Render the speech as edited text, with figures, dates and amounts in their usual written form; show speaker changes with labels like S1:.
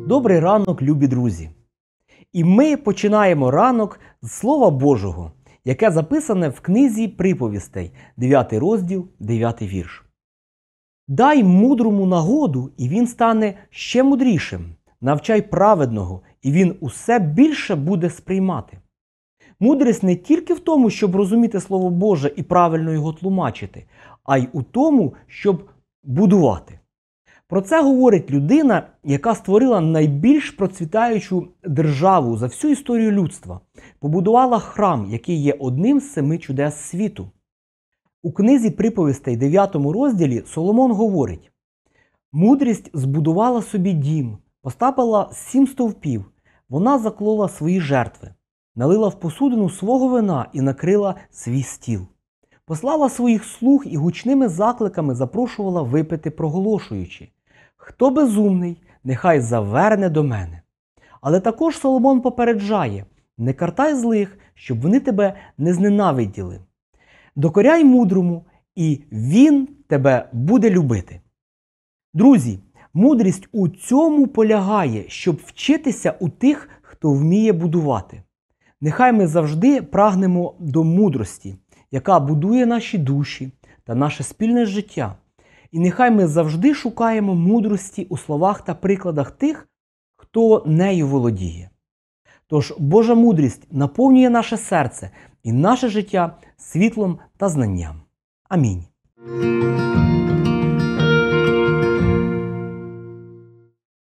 S1: Добрий ранок, любі друзі! І ми починаємо ранок з Слова Божого, яке записане в книзі приповістей, 9 розділ, 9 вірш. «Дай мудрому нагоду, і він стане ще мудрішим. Навчай праведного, і він усе більше буде сприймати». Мудрість не тільки в тому, щоб розуміти Слово Боже і правильно його тлумачити, а й у тому, щоб будувати. Про це говорить людина, яка створила найбільш процвітаючу державу за всю історію людства. Побудувала храм, який є одним з 7 чудес світу. У книзі приповістей 9 розділі Соломон говорить: «Мудрість збудувала собі дім, поставила 7 стовпів, вона заклала свої жертви, налила в посудину свого вина і накрила свій стіл. Послала своїх слуг і гучними закликами запрошувала випити, проголошуючи: хто безумний, нехай заверне до мене». Але також Соломон попереджає: не картай злих, щоб вони тебе не зненавиділи. Докоряй мудрому, і він тебе буде любити. Друзі, мудрість у цьому полягає, щоб вчитися у тих, хто вміє будувати. Нехай ми завжди прагнемо до мудрості, яка будує наші душі та наше спільне життя. І нехай ми завжди шукаємо мудрості у словах та прикладах тих, хто нею володіє. Тож Божа мудрість наповнює наше серце і наше життя світлом та знанням. Амінь.